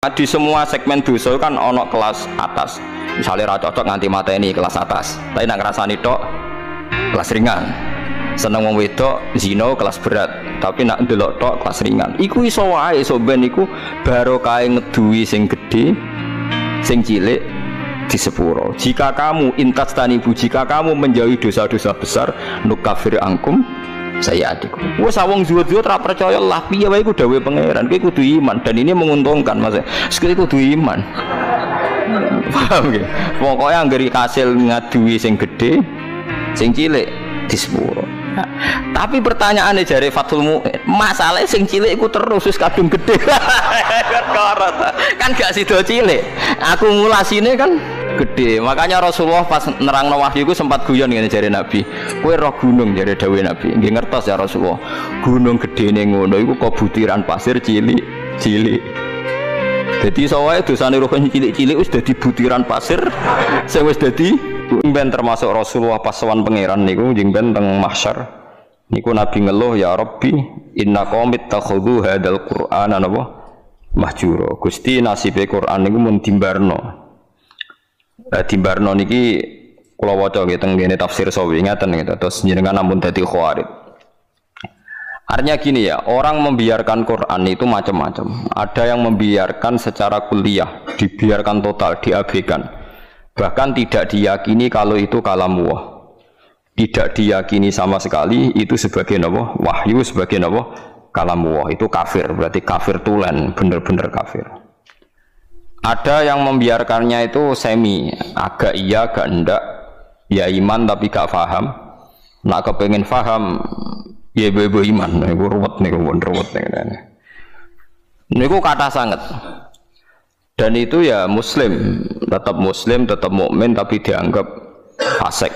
Di semua segmen dosa kan ono kelas atas. Misalnya ra cocok nganti mateni kelas atas. Tapi nak ngrasani tok kelas ringan. Seneng wong wedok zina kelas berat, tapi nak ndelok tok kelas ringan. Iku iso wae iso ben iku barokah ngeduwi sing gedhe, sing cilik di sepuro. Jika kamu jika kamu menjauhi dosa-dosa besar, nukafir angkum saya adikku. Wes awong zuwud-zuwud ora percaya lah piye wae iku dawuhe pangeran. Kowe kudu iman dan ini menguntungkan Mas. Kowe kudu iman. Paham nggih? Pokoke anggere kasil ngaduwi sing gedhe, sing cilik di sepuro. Tapi pertanyaannya jare Fathul Mu'in, masalahnya sing cilik iku terus wis kadung gedhe. Kan gak sida cilik. Akumulasinya kan gede. Makanya Rasulullah pas nerangno wahyu iku sempat guyon ngene jare Nabi. Kowe roh gunung jare dawuhe Nabi. Nggih ngertos ya Rasulullah. Gunung gedene ngono iku kok butiran pasir cilik-cilik. Jadi sawae dosane roh cilik-cilik wis dadi butiran pasir sing wis dadi ben termasuk Rasulullah pas sowan pangeran niku njing ben teng mahsyar niku Nabi ngeluh ya Rabbi inna qaumit takhudhu hadzal Qur'ana napa mahjura. Gusti nasibe Quran niku mun dimbarno. Dimbarno niki kula waca nggih teng ngene tafsir Sawi ngaten nggih terus njenengan ampun dadi khawarid. Artinya gini ya, orang membiarkan Quran itu macam-macam. Ada yang membiarkan secara kuliah, dibiarkan total, diabaikan. Bahkan tidak diyakini kalau itu kalamullah. Tidak diyakini sama sekali itu sebagai apa? Wahyu, sebagai apa? Kalamullah. Itu kafir, berarti kafir tulen, benar-benar kafir. Ada yang membiarkannya itu semi, agak iya, agak enggak. Ya iman tapi gak faham. Nak kepengen faham, ya ibu iman. Niku ruwet niku, ruwet niku. Niku kata sangat. Dan itu ya muslim, tetap mukmin tapi dianggap fasik.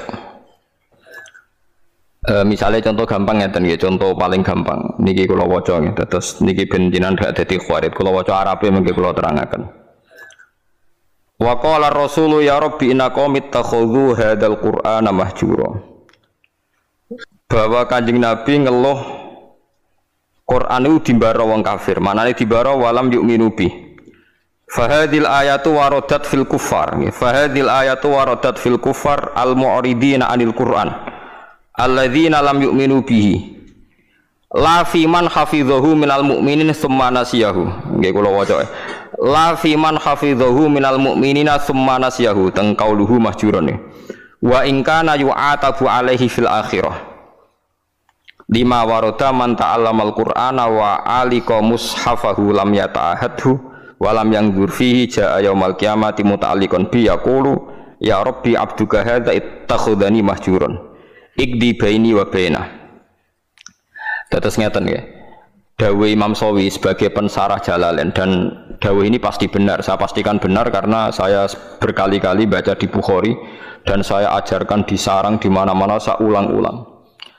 Misalnya contoh gampang ngeten nggih, contoh paling gampang niki kula waca nggih, terus niki ben jenengan gak dadi khawarit. Kula waca Arabe mengki kula terangaken. Wa qala ar-rasulu ya rabbi inna qaumi ittakhadhu hadzal qur'ana mahjura. Bahwa Kanjeng Nabi ngeluh Quran itu dimbara wong kafir. Manane dimbara walam yu'minu bi. Fahadil ayatu waradat fil kuffar. Fahadil ayatu waradat fil kuffar al-mu'ridina 'anil Qur'an. Alladzina lam yu'minu bihi. La fi man hafidhahu minal mu'minin tsumma nasiyahu. Nggih kula waca. La fi man hafidhahu minal mu'minina tsumma nasiyahu. Teng qauluhu mahjuran. Wa in kana yu'atabu alaihi fil akhirah. Lima waroda man ta'allamal qur'ana wa alika mushafahu lam yata'ahadhu wa lam yangdur fihi ja'a yaumal qiyamati muta'alliqan bi yaqulu ya rabbi abduka hadza ittakhadhani mahjuran ikdi baini wa bainah. Terus ngeten nggih. Dawuh Imam Sawi sebagai pensarah Jalalain, dan dawuh ini pasti benar, saya pastikan benar karena saya berkali-kali baca di Bukhari dan saya ajarkan di sarang di mana-mana, saya ulang-ulang.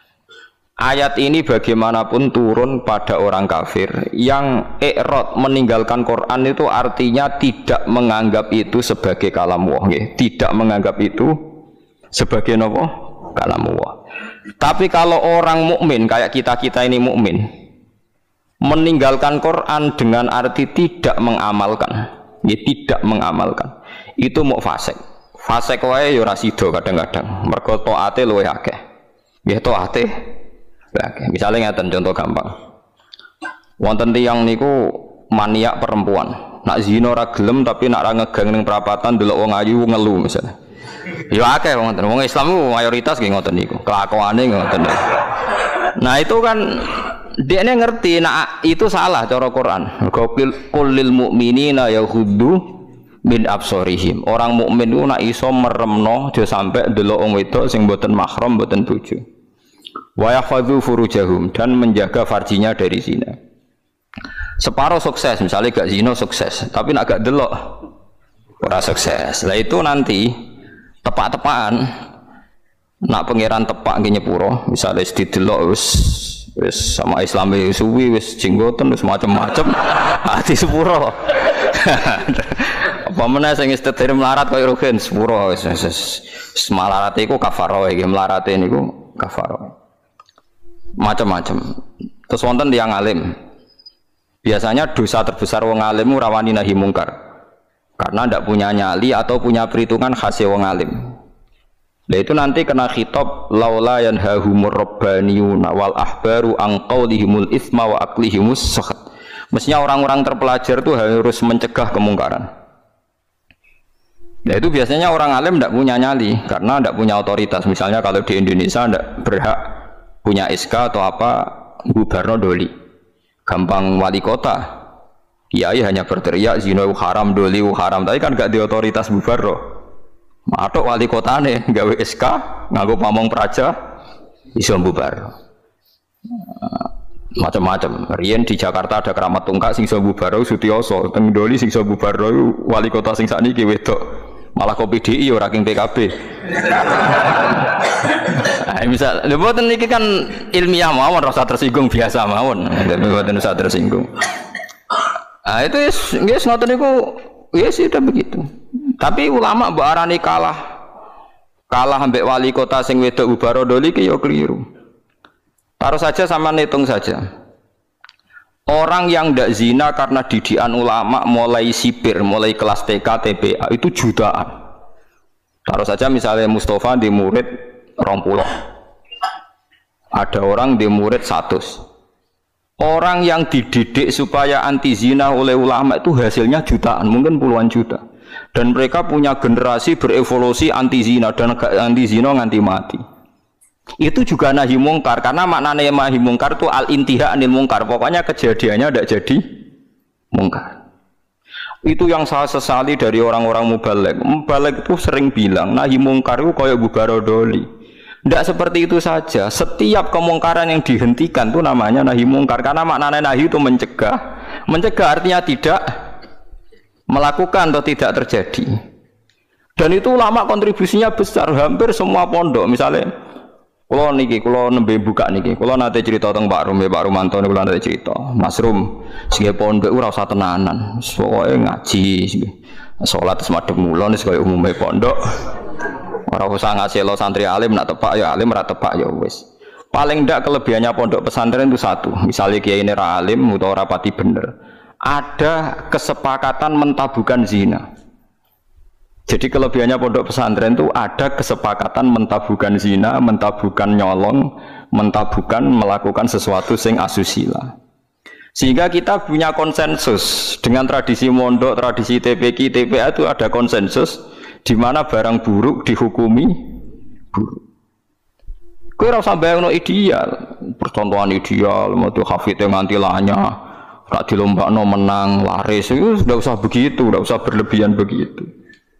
Ayat ini bagaimanapun turun pada orang kafir yang i'rad meninggalkan Quran itu artinya tidak menganggap itu sebagai kalamullah, tidak menganggap itu sebagai apa? Kalamullah. Tapi kalau orang mukmin kayak kita ini mukmin meninggalkan Quran dengan arti tidak mengamalkan, tidak mengamalkan, itu mau fasik. Fasik wae ya ora sida kadang-kadang. Mergo taate luwih akeh. Nggih taate misalnya ngeten contoh gampang. Wonten tiyang niku maniak perempuan. Nak zina ora gelem tapi nak ra ngegang ning perapatan delok wong ayu ngelu misalnya. Ya akeh wonten. Wong Islam ku mayoritas nggih ngoten niku. Kelakuane ngoten. Nah itu kan dia ngerti nak itu salah cara Quran. Qul lil mu'minina yaghuddu min absarihim. Orang mukmin ku nak iso meremno aja sampai delok wong wedok sing mboten mahram, mboten bojo. Wa yahfadzu furujahum, dan menjaga farjinya dari zina. Separuh sukses, misalnya gak zina sukses, tapi nak gak delok ora sukses. Lah itu nanti tepak-tepakan nak pangeran tepak nggih nyepuro, misalnya wis didelok wis sama Islami suwi wis jenggoten wis macam-macam ati sepuro. Apa meneh sing istetir melarat koyo rugen sepuro wis melarat iku kafarah iki, melarate niku kafarah. Macam-macam. Terus wonten tiyang alim Biasanya dosa terbesar wong alim rawani nahi mungkar. Karena ndak punya nyali atau punya perhitungan khas wong alim. Nah itu nanti kena khitab laula yanhahumur rabbaniyuna wal ahbaru an qaulihimul itsma wa aqlihimus sakhat. Mestinya orang-orang terpelajar itu harus mencegah kemungkaran. Nah itu biasanya orang alim tidak punya nyali karena tidak punya otoritas. Misalnya kalau di Indonesia tidak berhak punya SK atau apa, Gubarno doli, gampang wali kota. Kiai hanya berteriak zina haram, doli haram, tapi kan gak di otoritas Gubarno. Matok wali kotane gawe SK, nganggo pamong praja, iso Gubarno. Macam-macam. Riyen di Jakarta ada keramat tungkak sing iso Gubarno Sutioso, teng doli sing iso Gubarno wali kota sing sakniki wedok. Malah kopi DI ora king PKB. Nah, misal, lha mboten niki kan ilmiah mawon rasa tersinggung biasa mawon. Mboten usah tersinggung. Ah itu wis ngoten niku ya sudah begitu. Tapi ulama mbok arani kalah ambek wali kota sing wedok Ubarodoli ki ya keliru. Taruh saja sama hitung saja. Orang yang ndak zina karena didikan ulama mulai sipir, mulai kelas TK, TPA itu jutaan. Taruh saja misalnya Mustafa di murid 20. Ada orang di murid 100. Orang yang dididik supaya anti zina oleh ulama itu hasilnya jutaan, mungkin puluhan juta. Dan mereka punya generasi berevolusi anti zina dan anti zina nganti mati. Itu juga nahi mungkar karena maknanya nahi mungkar itu al-intiha anil mungkar. Pokoknya kejadiannya tidak jadi mungkar. Itu yang saya sesali dari orang-orang mubaligh. Mubaligh itu sering bilang nahi mungkar itu kayak Bubarodoli. Tidak seperti itu saja. Setiap kemungkaran yang dihentikan itu namanya nahi mungkar karena maknanya nahi itu mencegah. Mencegah artinya tidak melakukan atau tidak terjadi. Dan itu ulama kontribusinya besar. Hampir semua pondok misalnya kalau nembe buka niki, kalau nanti cerita tentang Pak Rumanto nih, kalau nanti cerita, Mas Rum, segi pondok ura usah tenanan, soalnya ngaji, sholat semadem mulon, sebagai umumnya pondok, orang usah ngasih lo santri alim, nak tepak ya alim, rak tepak ya wes. Paling ndak kelebihannya pondok pesantren itu satu, misalnya kiai ini ra alim, atau rapati bener, ada kesepakatan mentabukan zina. Jadi kelebihannya pondok pesantren itu ada kesepakatan mentabukan zina, mentabukan nyolong, mentabukan melakukan sesuatu sing asusila. Sehingga kita punya konsensus dengan tradisi mondok, tradisi TPQ, TPA itu ada konsensus di mana barang buruk dihukumi buruk. Kowe ora usah bayangno ideal, percontohan ideal, metu hafidhe nganti lanyah, ora dilombakno menang, laris, itu sudah usah begitu, sudah usah berlebihan begitu.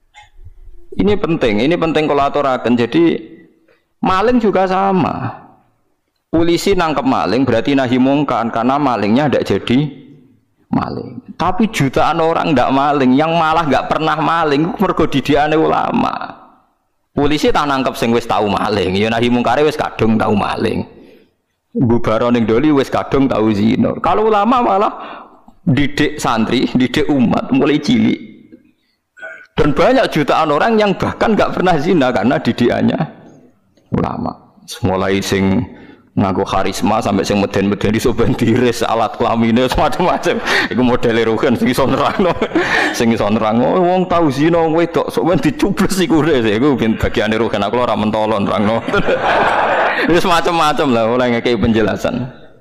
Ini penting kalau aturaken. Jadi maling juga sama. Polisi nangkep maling berarti nahi mungkar karena malingnya tidak jadi maling. Tapi jutaan orang tidak maling, yang malah nggak pernah maling, mergo didikane ulama. Polisi tak nangkep sing wis tahu maling, ya nahi mungkare wis kadung tahu maling. Bubaro ning doli wis kadung tahu zina. Kalau ulama malah didik santri, didik umat mulai cilik. Dan banyak jutaan orang yang bahkan nggak pernah zina karena didikannya ulama. Mulai sing nganggo karisma sampai sing meden-meden iso ben diris alat kelamine macam-macam. Iku modele rugen sing iso nerangno. Sing iso nerangno wong tau zina wong wedok sok ben dicubles iku res. Iku bagiane rugen aku ora mentolo nerangno. Wis macam-macam lah oleh ngekei penjelasan.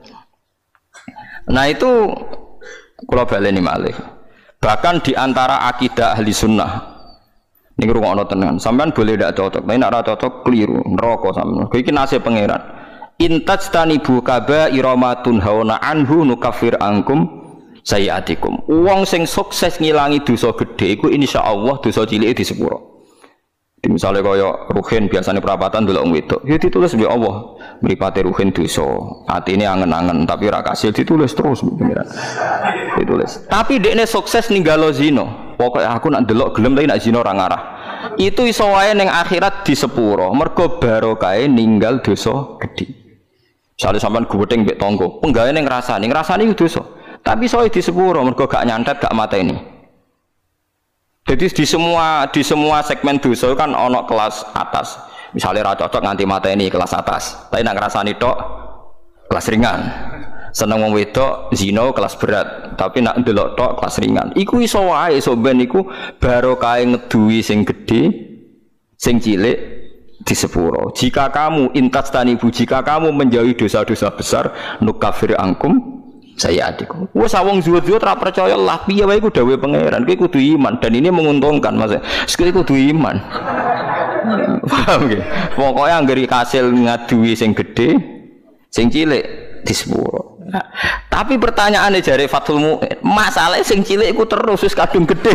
Nah itu kula baleni malih. Bahkan di antara akidah ahli sunnah ini rungokno tenan, sampean boleh tidak cocok, tapi nak cocok keliru, neraka sampean. Iki nasib pangeran. Intajtanibu kaba'ira ma tunhauna anhu nukaffir ankum sayiatikum. Wong sing sukses ngilangi dosa gedhe iku insyaallah dosa cilike disepuro. Di misalnya kaya ruhin biasanya perapatan delok wong wedok, ya ditulis mbek Allah, mripate ruhin dosa, atine angen-angen tapi ora kasil ditulis terus pengiran. Ditulis. Tapi dekne sukses ninggalo zina. Pokoke aku nak delok gelem tapi nak zina ora ngarah. Itu iso wae ning akhirat disepuro, mergo barokahe ninggal dosa gedhe. Misale sampean guweting mbek tangga, penggaweane ngrasani iku dosa. Tapi iso disepuro mergo gak nyantet, gak mateni. Jadi di semua segmen dosa kan ono kelas atas. Misalnya ra cocok nganti mateni kelas atas. Tapi nak ngrasani tok kelas ringan. Seneng wong wedok zina kelas berat, tapi nak ndelok tok kelas ringan. Iku iso wae iso ben iku barokah ngeduwi sing gedhe, sing cilik di sepuro. Jika kamu jika kamu menjauhi dosa-dosa besar, nukafir angkum sayyi'atikum. Wes wong zuhud-zuhud ora percaya lah piye wae iku dawuhe pangeran. Kowe kudu iman dan ini menguntungkan Mas. Kowe kudu iman. Paham nggih? Pokoke anggere kasil ngaduwi sing gedhe, sing cilik di sepuro. Nah, tapi pertanyaannya jare Fathul Mu'in, masalah sing cilik iku terus wis kadung gedhe.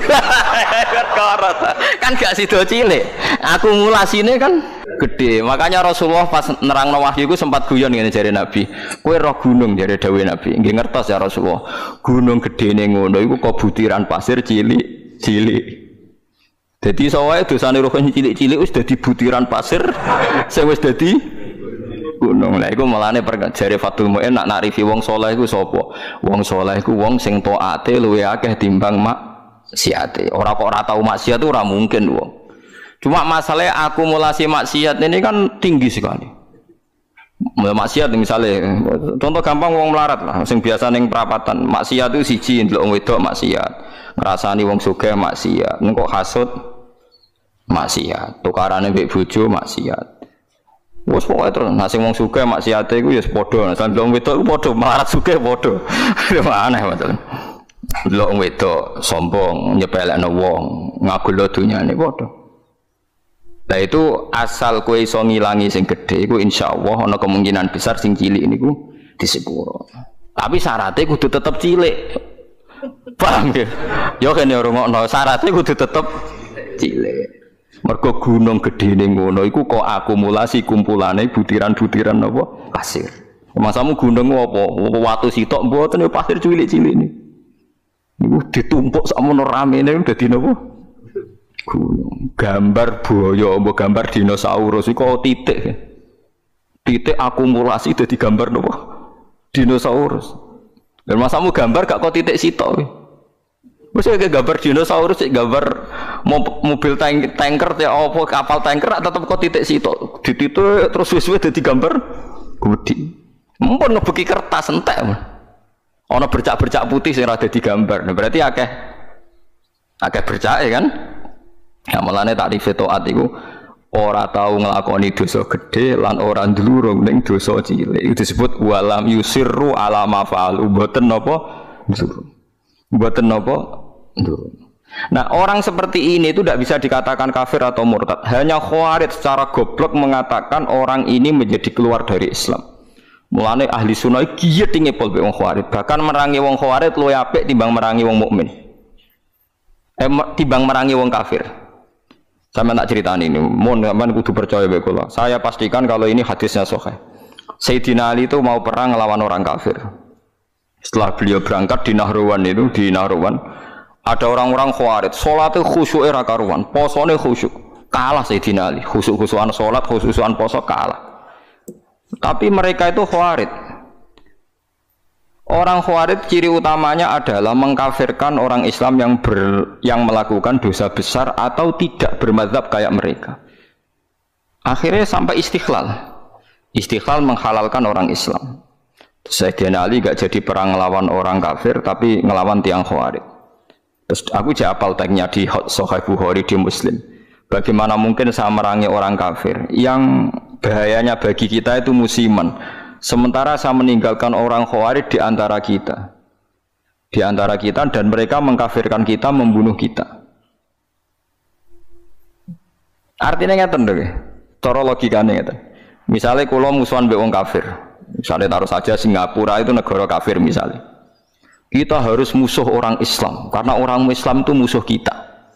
Kan gak sida cilik. Akumulasinya kan gede. Makanya Rasulullah pas nerangno wahyu iku sempat guyon ngene jare Nabi. Kowe roh gunung jare dawuhe Nabi. Nggih ngertos ya Rasulullah. Gunung gedene ngono iku kok butiran pasir cilik-cilik. Dadi sawae dosane roh cilik-cilik wis dadi butiran pasir sing wis dadi gunung. Lah iku malane jare Fathul Mu'in nak narifi wong saleh iku sapa? Wong saleh iku wong sing taate luwih akeh timbang maksiate. Ora kok ora tau maksiat ora mungkin wong. Cuma masalah akumulasi maksiat ini kan tinggi sekali. Maksiat misalnya, contoh gampang wong melarat lah, sing biasa ning perapatan. Maksiat itu siji ndelok wong wedok maksiat, ngrasani wong sugih maksiat, engko hasud maksiat, tukarane mbek bojo maksiat. Wes pokoke terus nasi wong sugih maksiate iku ya padha, sampe wong wedok iku padha, melarat sugih padha. Aneh masalah. Delok wong wedok sombong, nyepelekno wong, ngagulno dunyane padha. Nah itu asal kowe iso ngilangi sing gedhe iku insyaallah ana kemungkinan besar sing cilik niku disepuro. Tapi syaratnya kudu tetep cilik. Paham ya? Ya kene rungokno syaratnya kudu tetep cilik. Mergo gunung gedene ngono iku kok akumulasi kumpulane butiran-butiran apa pasir. Masamu gunung apa? Watu sitok mboten ya pasir cilik-cilik niku. Niku ditumpuk sakmono ramene dadi napa? Gunung. Gambar buaya apa gambar dinosaurus iku titik. Titik akumulasi dadi gambar napa? Dinosaurus. Dan masamu gambar gak kok titik sitok. Wis gambar dinosaurus sik gambar mobil tanker ya apa kapal tanker tetep kok titik sitok. Dititik terus wis dadi gambar gede. Mumpun ngebeki kertas entek. Ana bercak-bercak putih sing ora dadi gambar. Nah, berarti akeh bercake kan? Ya malane takrif taat iku ora tau nglakoni dosa gedhe lan ora ndlurung ning dosa cilik. Itu disebut walam yusirru ala ma fa'al. Mboten napa ndlurung. Mboten napa ndlurung. Nah, orang seperti ini itu tidak bisa dikatakan kafir atau murtad. Hanya Khawarij secara goblok mengatakan orang ini menjadi keluar dari Islam. Mulane ahli sunnah iki ngepol be wong Khawarij. Bahkan merangi wong Khawarij luwih apik timbang merangi wong mukmin. Timbang merangi wong kafir. Sama tak ceritani ini, mohon sampean kudu percaya bae kula. Saya pastikan kalau ini hadisnya sahih. Sayyidina Ali itu mau perang melawan orang kafir. Setelah beliau berangkat di Nahrawan ada orang-orang Khawarij, salatnya khusyuk era karuan, posone khusyuk. Kalah Sayyidina Ali, khusyuk-khusyukan salat, khusyukan poso kalah. Tapi mereka itu Khawarij. Orang Khawarij ciri utamanya adalah mengkafirkan orang Islam yang melakukan dosa besar atau tidak bermadzhab kayak mereka. Akhirnya sampai istighlal. Istighlal menghalalkan orang Islam. Sayyidina Ali gak jadi perang ngelawan orang kafir tapi ngelawan tiang Khawarij. Terus aku apal tagnya di Sahih Bukhari di Muslim. Bagaimana mungkin saya merangi orang kafir yang bahayanya bagi kita itu musiman. Sementara saya meninggalkan orang Khawarij di antara kita. Di antara kita dan mereka mengkafirkan kita, membunuh kita. Artinya ngeten lho. Cara logikane ngeten. Misalnya kula musuhan mbek wong kafir. Misalnya taruh saja Singapura itu negara kafir misalnya. Kita harus musuh orang Islam karena orang Islam itu musuh kita.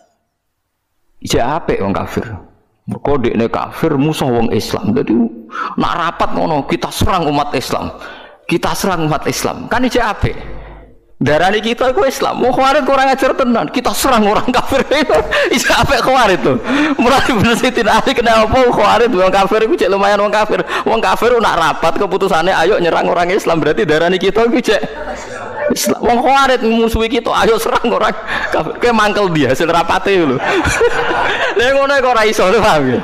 Ijek apik wong kafir. Mergo dekne kafir musuh wong Islam. Dadi nak rapat ngono kita serang umat Islam. Kita serang umat Islam. Kan ijek apik. Darani kita iku Islam. Wong Khawarij kurang ajar tenan. Kita serang orang kafir itu. Ijek apik Khawarij to. Mulai bener sih tidak asik kena apa Khawarij wong kafir iku cek lumayan wong kafir. Wong kafir nak rapat keputusannya ayo nyerang orang Islam berarti darani kita iku cek Islam. Wong Khawarij musuhi kita, ayo serang orang kafir. Kayak mangkel dia hasil rapate lho. Lah ngono kok ora iso paham ya.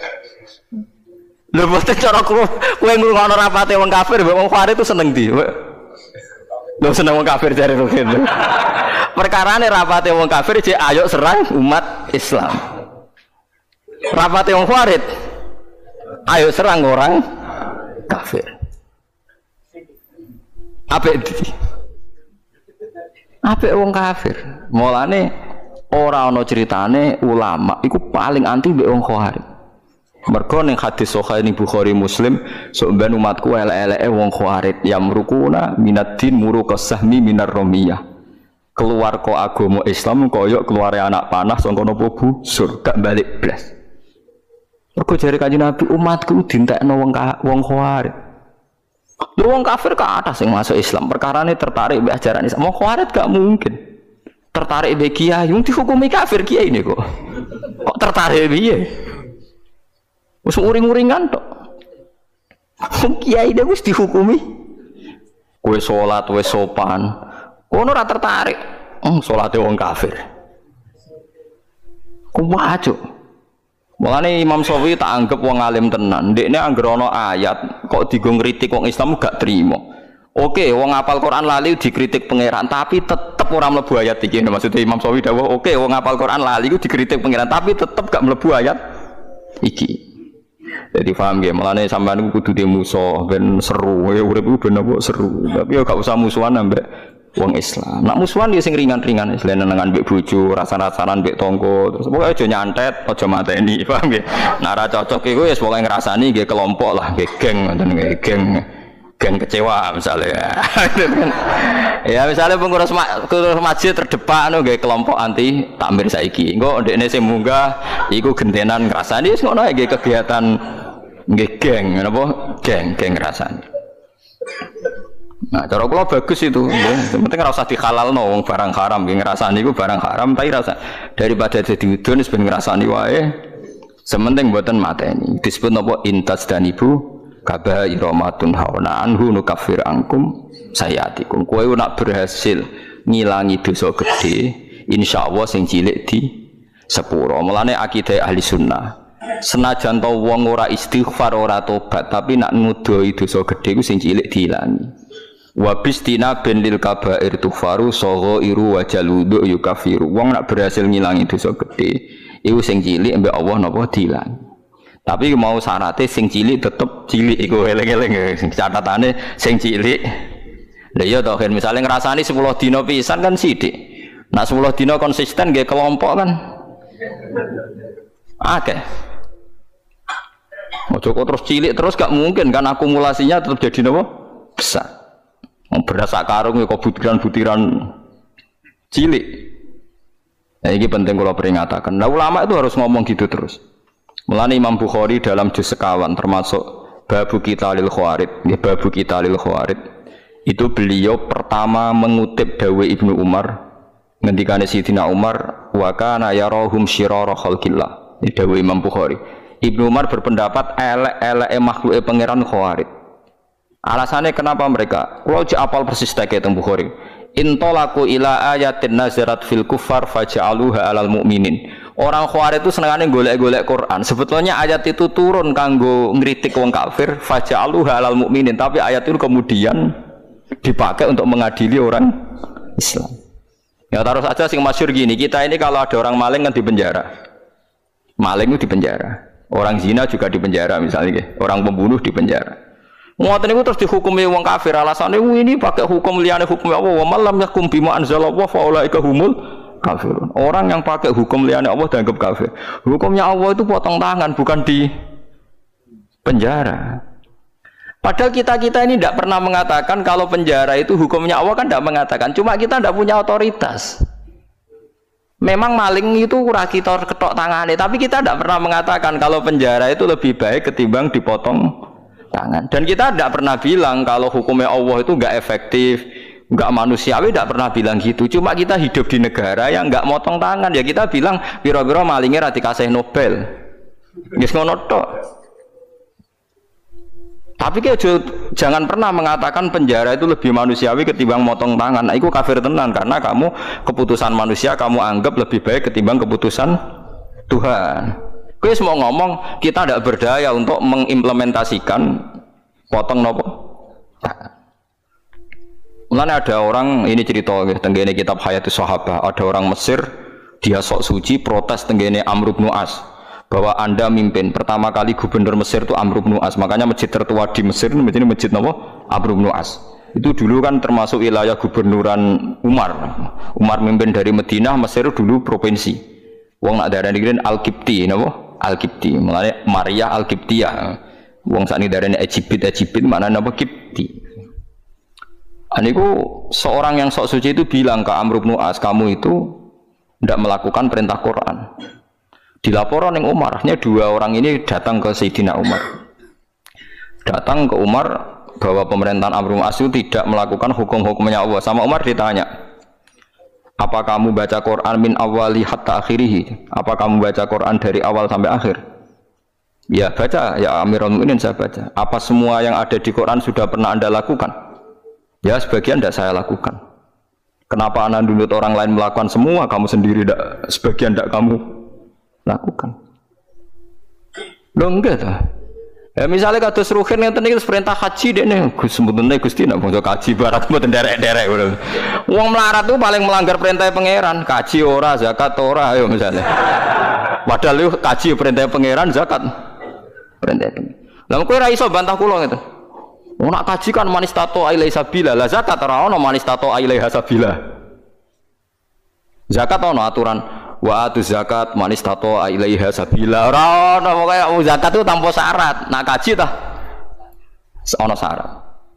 Lho mboten cara kowe ngrungokno rapate wong kafir, wong Khawarij itu seneng ndi? Lho seneng wong kafir jare Rukin. Perkarane rapate wong kafir jek ayo serang umat Islam. Rapate wong Khawarij ayo serang orang kafir. Apik wong kafir. Mulane ora ana critane ulama iku paling anti mbek wong Khawarij. Mergo ning hadis sahih ning Bukhari Muslim, sampeyan umatku elek-eleke wong Khawarij yamrukuna minaddin muruqas sahmi minar ramiyah. Keluar kok agama Islam kaya keluare anak panah saka napa busur, gak balik blas. Mergo jare Kanjeng Nabi umatku dintekno wong Khawarij. Lho wong kafir ke atas sing masuk Islam, perkarane tertarik mbek ajaran Islam. Wong Khawarij gak mungkin. Tertarik mbek kiai, wong dihukumi kafir kiai ini kok. Kok tertarik piye? Wis uring-uringan tok. Wong kiai dia wis dihukumi. Kowe salat wis sopan. Kono ora tertarik. Salate wong kafir. Kuwajo. Mulane Imam Syafi'i tak anggap wong alim tenan. Ndekne anggere ana ayat kok digo ngritik wong Islam gak trimo. Oke, wong hafal Quran lali dikritik pangeran, tapi tetep ora mlebu ayat iki. Maksudnya Imam Syafi'i dawuh, oke, wong hafal Quran lali ku dikritik pangeran, tapi tetep gak mlebu ayat iki. Jadi paham ya, mulane sampean kudu di musuh ben seru, ya urip ben apa seru. Tapi ya gak usah musuhan ambek wong Islam. Nak musuhan ya sing ringan-ringan, selain nengan mbek bojo, rasa-rasanan mbek tangga, terus pokoke aja nyantet, aja mateni, paham ya. Nak ora cocok iku ya pokoke ngrasani nggih kelompok lah, nggih geng ngoten nggih geng kecewa misalnya. Ya misalnya pengurus masjid terdepan nggih kelompok anti takmir saiki. Engko ndekne sing munggah iku gentenan ngrasani wis ngono nggih kegiatan nggih geng napa geng ngrasani. Nah, cara kula bagus itu, yang penting ora usah dihalalno wong barang haram, nggih ngrasani iku barang haram tapi rasa daripada dadi udun wis ben ngrasani wae. Sementing mboten mateni. Disebut napa intas dan ibu kabaira matun hauna anhu nukaffir angkum sayatikum. Kowe nak berhasil ngilangi dosa gedhe, insyaallah sing cilik di sepuro. Mulane akidah ahli sunnah. Senajan to wong ora istighfar ora tobat, tapi nak ngudoi dosa gedhe ku sing cilik diilangi. Wa bistina bin lil kabair tufaru saghairu wa jaludu yukafiru. Wong nak berhasil ngilangi dosa gedhe, iku sing cilik mbek Allah napa diilangi. Tapi mau syaratnya sing cilik tetep cilik iku eling-eling sing catatane sing cilik. Lah iya to kan misale ngrasani 10 dina pisan kan sithik. Nak 10 dina konsisten nggih kelompok kan. Akeh. Ojo kok terus cilik terus gak mungkin kan akumulasinya tetap jadi napa? Besar. Beras sak karung kok butiran-butiran cilik. Nah, ini penting kalau peringatkan. Nah, ulama itu harus ngomong gitu terus. Mulane Imam Bukhari dalam juz sekawan termasuk babu kita lil Khawarij, ya babu kita lil Khawarij. Itu beliau pertama mengutip dawuh Ibnu Umar ngendikane Sayyidina Umar wa kana yarahum syirara khalqillah. Ini dawuh Imam Bukhari. Ibnu Umar berpendapat elek-eleke makhluke pangeran Khawarij. Alasannya kenapa mereka? Kalau apal persis teke teng Bukhari. Intolaku ila ayatin nazarat fil kufar faja'aluha alal mu'minin. Orang Khawarij itu senengane golek-golek Quran. Sebetulnya ayat itu turun kanggo ngritik wong kafir, faja'aluha alal mu'minin, tapi ayat itu kemudian dipakai untuk mengadili orang Islam. Ya taruh saja sing masyhur gini, kita ini kalau ada orang maling kan di penjara. Maling itu di penjara. Orang zina juga di penjara misalnya, orang pembunuh di penjara. Ngoten niku terus dihukumi wong kafir alasane ini pakai hukum liyane hukum Allah wa malam yakum bima anzalallahu fa ulaika humul kafirun. Orang yang pakai hukum liyane Allah dianggap kafir. Hukumnya Allah itu potong tangan bukan di penjara. Padahal kita ini tidak pernah mengatakan kalau penjara itu hukumnya Allah kan tidak mengatakan. Cuma kita tidak punya otoritas. Memang maling itu ora kita ketok tangane, tapi kita tidak pernah mengatakan kalau penjara itu lebih baik ketimbang dipotong tangan. Dan kita tidak pernah bilang kalau hukumnya Allah itu enggak efektif, enggak manusiawi, tidak pernah bilang gitu. Cuma kita hidup di negara yang enggak motong tangan, ya kita bilang pira-pira malingnya ra dikasih Nobel. Wis ngono tok. Tapi jangan pernah mengatakan penjara itu lebih manusiawi ketimbang motong tangan. Nah, itu kafir tenan karena kamu keputusan manusia kamu anggap lebih baik ketimbang keputusan Tuhan. Kowe mau ngomong kita tidak berdaya untuk mengimplementasikan potong nopo. Mulane ada orang ini cerita tenggene kitab Hayatus Sahabah, ada orang Mesir dia sok suci protes tenggene Amr bin As bahwa Anda mimpin pertama kali gubernur Mesir itu Amr bin As, makanya masjid tertua di Mesir ini masjid napa? Amr bin As. Itu dulu kan termasuk wilayah gubernuran Umar. Umar mimpin dari Madinah, Mesir dulu provinsi. Wong nak darani kene Al-Qibti napa? Al-Qibti. Mulane Maria Al-Qibtiyah. Wong sakniki darani Egypt maknane napa? Qibti. Aniku seorang yang sok suci itu bilang ke Amr bin As, kamu itu tidak melakukan perintah Quran. Dilaporan yang Umar, hanya dua orang ini datang ke Sayyidina Umar. Datang ke Umar bahwa pemerintahan Amr bin As itu tidak melakukan hukum-hukumnya Allah. Sama Umar ditanya, apa kamu baca Quran min awali hatta akhirih? Apa kamu baca Quran dari awal sampai akhir? Ya baca, ya Amirul Mukminin saya baca. Apa semua yang ada di Quran sudah pernah Anda lakukan? Ya sebagian tidak saya lakukan. Kenapa Anda dulu orang lain melakukan semua, kamu sendiri tidak, sebagian tidak kamu lakukan? Loh enggak tuh. Ya misalnya kata Ruhin yang tadi perintah haji deh nih, Gus sebetulnya Gusti nak mau kaji barat buat derek-derek. Uang melarat tuh paling melanggar perintah pangeran, kaji ora, zakat ora, ayo misalnya. Padahal lu kaji perintah pangeran, zakat perintah pangeran. Lalu kau raiso bantah kulo gitu. Nak kaji kan manis tato ailai sabila, lah zakat ora ono manis tato ailai sabila. Zakat ono aturan wa atu zakat manis tato ailai sabila. Ora ono pokoke zakat itu tanpa syarat. Nak kaji tah ono syarat.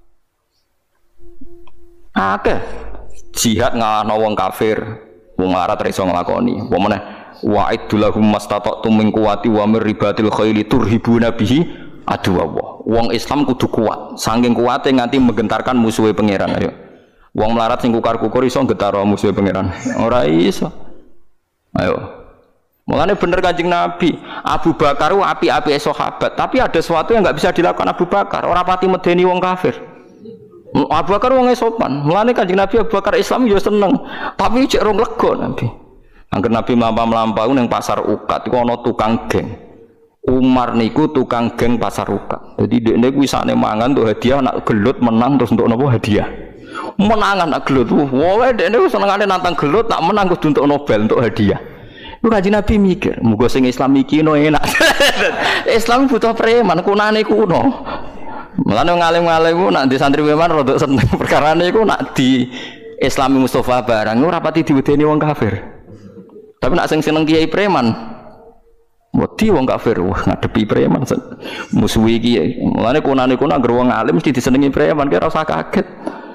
Akeh jihad ngalahno wong kafir, wong larat ra iso nglakoni. Apa meneh wa'idulahum mastata'tum min quwwati wa mir ribatil khaili turhibuna bihi aduh Allah. Wong Islam kudu kuat, saking kuate nganti menggentarkan musuhe pangeran. Ayo. Wong melarat sing kukar-kukur iso nggetar musuhe pangeran. Ora iso. Ayo. Mulane bener Kanjeng Nabi, Abu Bakar ku api-api sahabat, tapi ada sesuatu yang enggak bisa dilakukan Abu Bakar, ora pati medeni wong kafir. Abu Bakar wong sopan. Mulane Kanjeng Nabi Abu Bakar Islam yo seneng, tapi cek rong lega Nabi. Angger Nabi mlampah-mlampah ning pasar Ukat iku ana tukang geng. Umar niku tukang geng pasar Ukat. Jadi dekne kuwi sakne mangan untuk hadiah, nak gelut menang terus untuk napa hadiah. Menangan nak gelut. Wae dekne wis senengane nantang gelut, tak menang kudu untuk Nobel untuk hadiah. Iku Kanjeng Nabi mikir, muga sing Islam iki no enak. Islam butuh preman, kunane kuno. Mulane ngalim-ngalim ku nak di santri preman rada seneng perkarane iku nak di Islami Mustafa barang ora pati diwedeni wong kafir. Tapi nak sing seneng kiai preman wedi wong kafir, wah ngadepi preman musuhi iki. Mulane kunane kuna anggere wong alim mesti disenengi preman, kira ora usah kaget.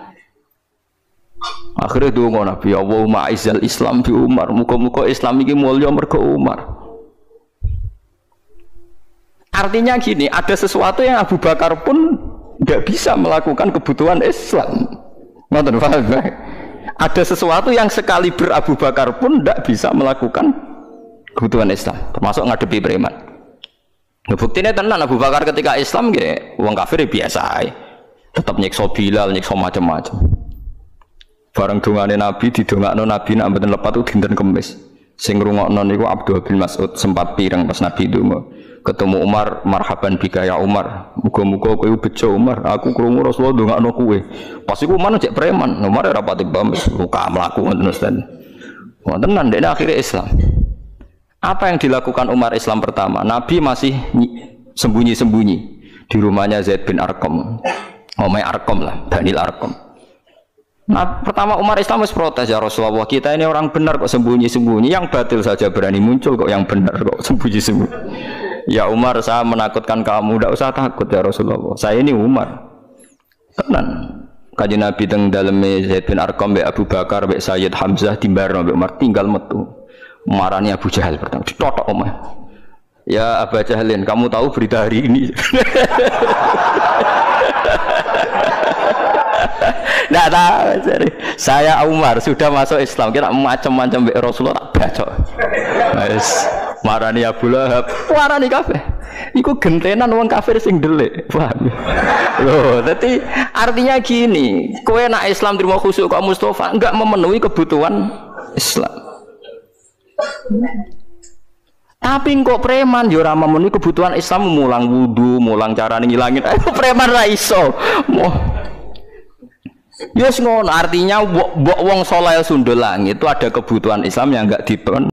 Akhire donga Nabi, Allahumma aizal Islam bi Umar, muga-muga Islam iki mulya mergo Umar. Artinya gini, ada sesuatu yang Abu Bakar pun tidak bisa melakukan kebutuhan Islam. Ngoten paham? Ada sesuatu yang sekali Abu Bakar pun tidak bisa melakukan kebutuhan Islam, termasuk ngadepi preman. Buktinya tenan Abu Bakar ketika Islam nggih wong kafir biasa ae. Tetap nyiksa Bilal, nyiksa macam-macam. Bareng dongane Nabi didongakno Nabi nek mboten lepat dinten Kamis. Sing ngrungokno niku Abdul bin Mas'ud sempat pireng pas Nabi donga. Ketemu Umar, marhaban bika ya Umar. Muga-muga kowe bejo Umar. Aku krungu Rasulullah ndongakno kowe. Pas iku Umar cek preman. Umar ora pati paham luka mlaku ngoten Ustaz. Wonten nang dekne akhire Islam. Apa yang dilakukan Umar Islam pertama? Nabi masih sembunyi-sembunyi di rumahnya Zaid bin Arqam. Omai Arqam lah, Banil Arqam. Nah, pertama Umar Islam harus protes, ya Rasulullah, kita ini orang benar kok sembunyi-sembunyi, yang batil saja berani muncul kok yang benar kok sembunyi-sembunyi. Ya Umar, saya menakutkan kamu, tidak usah takut ya Rasulullah. Saya ini Umar. Tenan. Kanjeng Nabi teng daleme Zaid bin Arqam, Abu Bakar, Sayyid Hamzah timbarno Umar tinggal metu. Marani Abu Jahal pertama ditotok omah. Ya Abu Jahalin, kamu tahu berita hari ini? Nggak tahu. Saya Umar sudah masuk Islam. Kita macam-macam mbek Rasulullah tak bacok. Wis marani Abu Lahab, marani kabeh. Iku gentenan wong kafir sing delik. Paham? Loh, dadi artinya gini, kowe nak Islam terima khusuk kok Mustafa enggak memenuhi kebutuhan Islam. Tapi kok preman yo ora memenuhi kebutuhan Islam, mulang wudu, mulang cara ngilangin. Ayo preman ra iso. Yes ngono, artinya mbok wong saleh sundul langit itu ada kebutuhan Islam yang enggak dipen